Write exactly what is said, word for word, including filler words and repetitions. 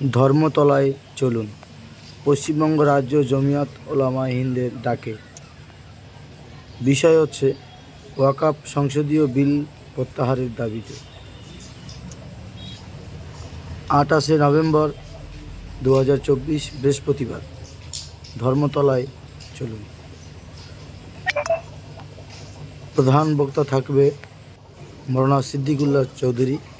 ধর্মতলায় চলুন। পশ্চিমবঙ্গ রাজ্য জমিয়ত উলামা হিন্দের ডাকে। বিষয় হচ্ছে ওয়াকফ সংসদীয় বিল প্রত্যাহারের দাবিতে। আঠাশে নভেম্বর দু হাজার চব্বিশ বৃহস্পতিবার। ধর্মতলায় চলুন। প্রধান বক্তা থাকবে মৌলানা সিদ্দিকুল্লাহ চৌধুরী,